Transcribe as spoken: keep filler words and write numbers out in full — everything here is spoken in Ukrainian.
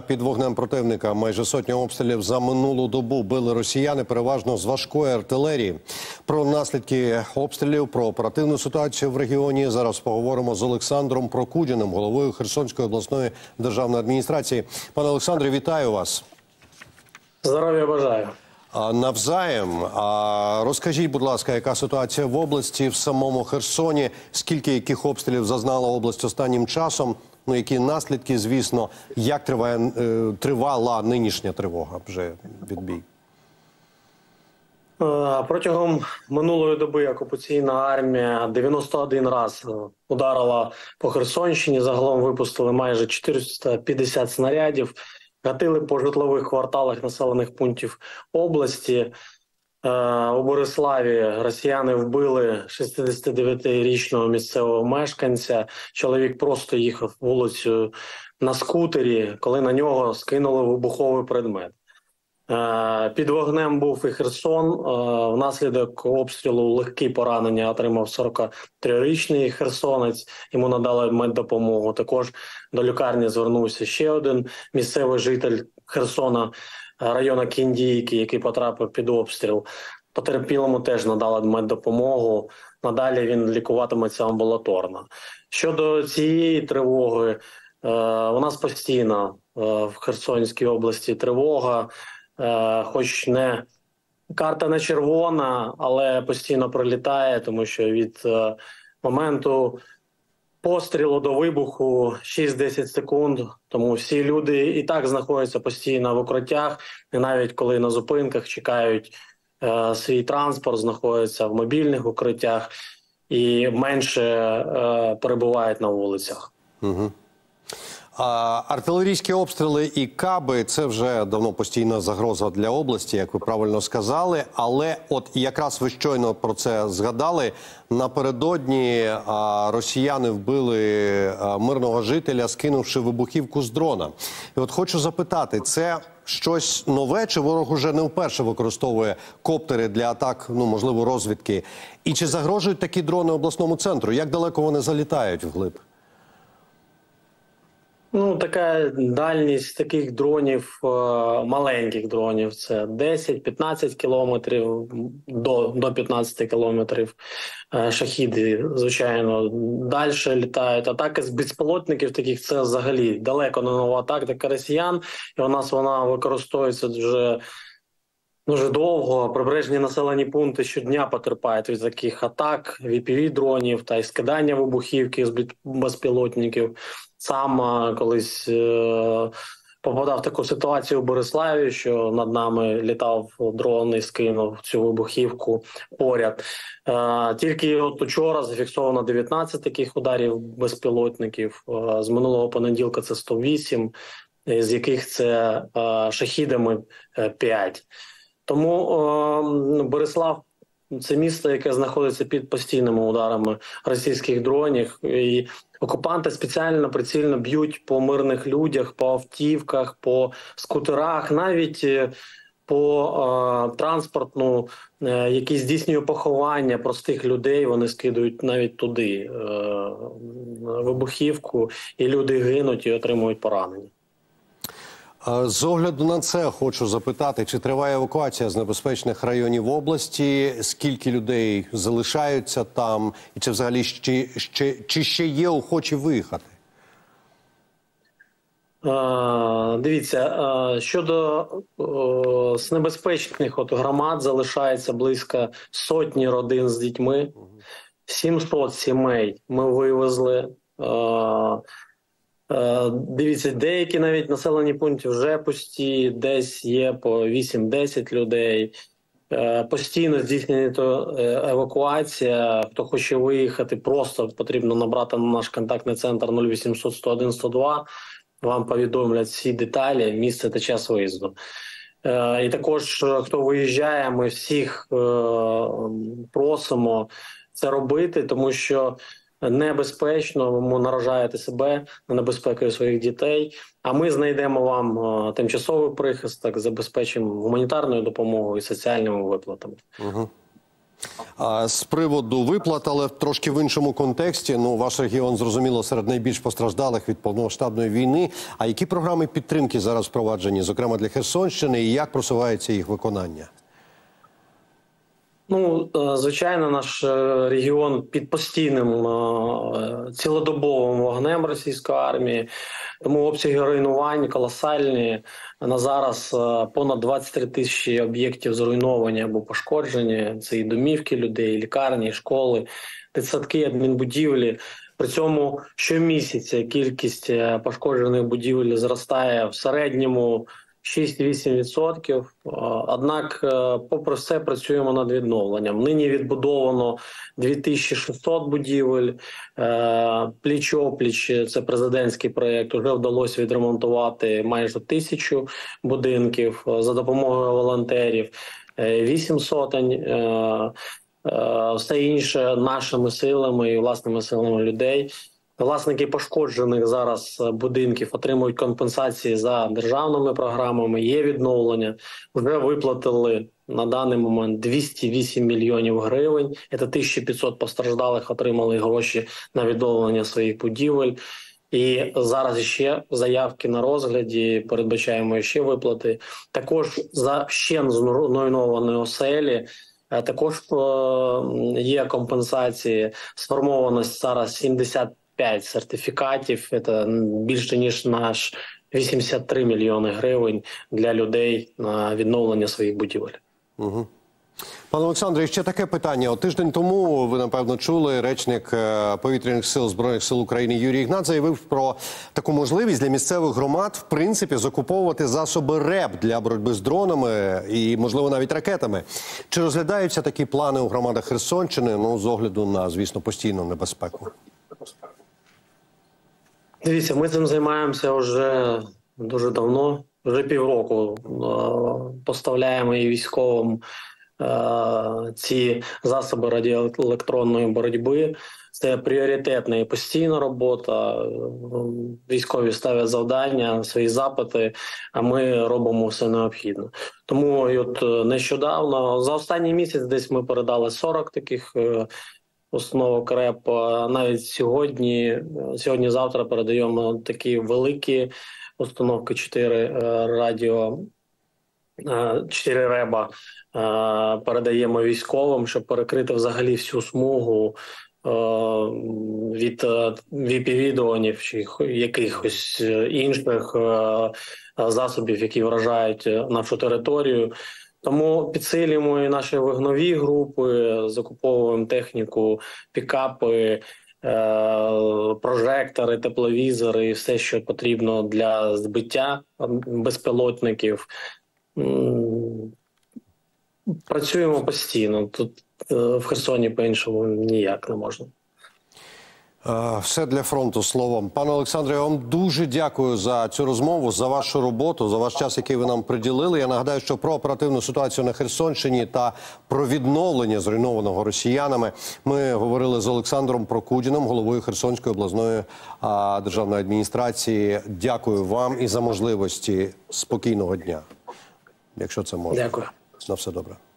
Під вогнем противника майже сотня обстрілів за минулу добу били росіяни, переважно з важкої артилерії. Про наслідки обстрілів, про оперативну ситуацію в регіоні зараз поговоримо з Олександром Прокудіним, головою Херсонської обласної державної адміністрації. Пане Олександре, вітаю вас. Здоров'я бажаю. Навзаєм. Розкажіть, будь ласка, яка ситуація в області, в самому Херсоні, скільки яких обстрілів зазнала область останнім часом, ну які наслідки, звісно, як триває, тривала нинішня тривога, вже відбій? Протягом минулої доби окупаційна армія дев'яносто один раз ударила по Херсонщині, загалом випустили майже чотириста п'ятдесят снарядів, гатили по житлових кварталах населених пунктів області. У Бориславі росіяни вбили шістдесятидев'ятирічного місцевого мешканця. Чоловік просто їхав вулицею на скутері, коли на нього скинули вибуховий предмет. Під вогнем був і Херсон. Внаслідок обстрілу легкі поранення отримав сорокатрирічний херсонець. Йому надали меддопомогу. Також до лікарні звернувся ще один місцевий житель Херсона, району Кіндійки, який потрапив під обстріл. Потерпілому теж надали меддопомогу. Надалі він лікуватиметься амбулаторно. Щодо цієї тривоги, у нас постійно в Херсонській області тривога. Хоч не карта не червона, але постійно прилітає, тому що від моменту пострілу до вибуху шість-десять секунд, тому всі люди і так знаходяться постійно в укриттях, і навіть коли на зупинках чекають е, свій транспорт, знаходяться в мобільних укриттях і менше е, перебувають на вулицях. Угу. А, артилерійські обстріли і каби – це вже давно постійна загроза для області, як ви правильно сказали. Але от якраз ви щойно про це згадали. Напередодні а, росіяни вбили а, мирного жителя, скинувши вибухівку з дрона. І от хочу запитати, це щось нове, чи ворог уже не вперше використовує коптери для атак, ну, можливо, розвідки? І чи загрожують такі дрони обласному центру? Як далеко вони залітають вглиб? Ну, така дальність таких дронів, маленьких дронів, це десять-п'ятнадцять кілометрів, до, до п'ятнадцяти кілометрів. Шахіди, звичайно, далі літають. Атаки з безпілотників таких – це взагалі далеко не нова тактика росіян. І у нас вона використовується вже дуже довго. Прибережні населені пункти щодня потерпають від таких атак, ві пі ві-дронів та й скидання вибухівки з безпілотників. Сам колись е попадав в таку ситуацію в Бориславі, що над нами літав дрон і скинув цю вибухівку поряд. Е тільки от учора зафіксовано дев'ятнадцять таких ударів безпілотників. Е з минулого понеділка це сто вісім, з яких це е шахідами п'ять. Тому е Борислав – це місто, яке знаходиться під постійними ударами російських дронів. І окупанти спеціально прицільно б'ють по мирних людях, по автівках, по скутерах, навіть по е, транспортну, е, які здійснює поховання простих людей, вони скидують навіть туди е, вибухівку, і люди гинуть і отримують поранення. З огляду на це хочу запитати, чи триває евакуація з небезпечних районів області, скільки людей залишаються там, і чи взагалі ще, ще, чи ще є охочі виїхати? А, дивіться, а, щодо о, з небезпечних от громад залишається близько сотні родин з дітьми, сімсот сімей ми вивезли. А, Дивіться, деякі навіть населені пункти вже пусті, десь є по вісім-десять людей. Постійно здійснюється евакуація. Хто хоче виїхати, просто потрібно набрати на наш контактний центр нуль вісімсот сто один сто два. Вам повідомлять всі деталі, місце та час виїзду. І також, хто виїжджає, ми всіх просимо це робити, тому що небезпечно, ви наражаєте себе на небезпеку своїх дітей, а ми знайдемо вам тимчасовий прихисток, забезпечимо гуманітарною допомогою і соціальними виплатами. Угу. А з приводу виплат, але трошки в іншому контексті. Ну, ваш регіон, зрозуміло, серед найбільш постраждалих від повномасштабної війни. А які програми підтримки зараз впроваджені, зокрема для Херсонщини, і як просувається їх виконання? Ну, звичайно, наш регіон під постійним цілодобовим вогнем російської армії, тому обсяги руйнувань колосальні. На зараз понад двадцять три тисячі об'єктів зруйновані або пошкоджені. Це і домівки людей, і лікарні, і школи, дитсадки, адмінбудівлі. При цьому щомісяця кількість пошкоджених будівель зростає в середньому шість-вісім відсотків. Однак, попри все, працюємо над відновленням. Нині відбудовано дві тисячі шістсот будівель. Пліч-опліч, це президентський проєкт, вже вдалося відремонтувати майже тисячу будинків за допомогою волонтерів. Вісім сотень. Все інше нашими силами і власними силами людей. Власники пошкоджених зараз будинків отримують компенсації за державними програмами, є відновлення. Вже виплатили на даний момент двісті вісім мільйонів гривень. Це тисяча п'ятсот постраждалих отримали гроші на відновлення своїх будівель. І зараз ще заявки на розгляді, передбачаємо ще виплати. Також за ще зруйновані оселі також є компенсації. Сформованість зараз сімдесят п'ять сертифікатів, це більше ніж наш вісімдесят три мільйони гривень для людей на відновлення своїх будівель. Угу. Пане Олександре, ще таке питання. От тиждень тому, ви, напевно, чули, речник Повітряних сил Збройних сил України Юрій Ігнат заявив про таку можливість для місцевих громад, в принципі, закуповувати засоби РЕБ для боротьби з дронами і, можливо, навіть ракетами. Чи розглядаються такі плани у громадах Херсонщини, ну, з огляду на, звісно, постійну небезпеку? Дивіться, ми цим займаємося вже дуже давно, вже півроку поставляємо і військовим ці засоби радіоелектронної боротьби. Це пріоритетна і постійна робота. Військові ставлять завдання, свої запити, а ми робимо все необхідне. Тому і от нещодавно, за останній місяць десь ми передали сорок таких установок РЕБ. Навіть сьогодні, сьогодні-завтра передаємо такі великі установки, чотири радіо, чотири РЕБа передаємо військовим, щоб перекрити взагалі всю смугу від ві пі ві-дронів чи якихось інших засобів, які вражають нашу територію. Тому підсилюємо і наші вогнові групи, закуповуємо техніку, пікапи, прожектори, тепловізори і все, що потрібно для збиття безпілотників. Працюємо постійно. Тут в Херсоні по-іншому ніяк не можна. Все для фронту, словом. Пане Олександре, я вам дуже дякую за цю розмову, за вашу роботу, за ваш час, який ви нам приділили. Я нагадаю, що про оперативну ситуацію на Херсонщині та про відновлення зруйнованого росіянами ми говорили з Олександром Прокудіним, головою Херсонської обласної а, державної адміністрації. Дякую вам і за можливості спокійного дня, якщо це можна. Дякую. На все добре.